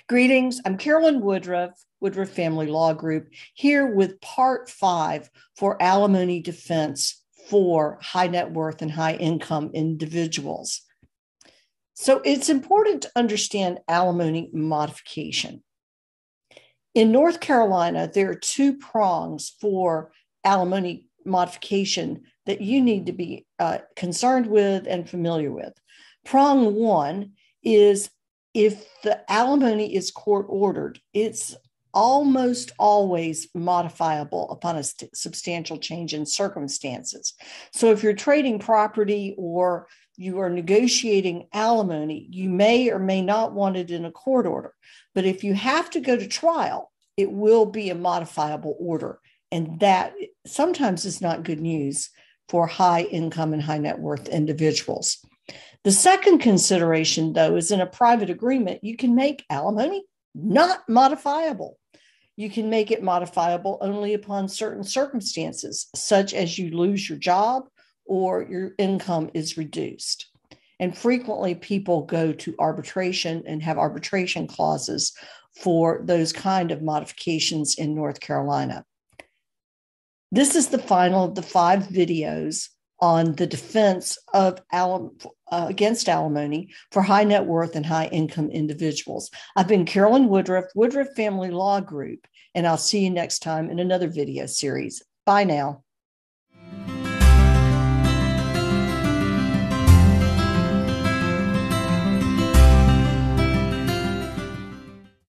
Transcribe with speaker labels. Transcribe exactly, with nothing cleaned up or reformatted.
Speaker 1: Greetings, I'm Carolyn Woodruff, Woodruff Family Law Group, here with part five for alimony defense for high net worth and high income individuals. So it's important to understand alimony modification. In North Carolina, there are two prongs for alimony modification that you need to be uh, concerned with and familiar with. Prong one is if the alimony is court ordered, it's almost always modifiable upon a st- substantial change in circumstances. So if you're trading property or you are negotiating alimony, you may or may not want it in a court order. But if you have to go to trial, it will be a modifiable order. And that sometimes is not good news for high income and high net worth individuals. The second consideration, though, is in a private agreement, you can make alimony not modifiable. You can make it modifiable only upon certain circumstances, such as you lose your job or your income is reduced. And frequently people go to arbitration and have arbitration clauses for those kind of modifications in North Carolina. This is the final of the five videos on the defense of alim- uh, against alimony for high net worth and high income individuals. I've been Carolyn Woodruff, Woodruff Family Law Group, and I'll see you next time in another video series. Bye now.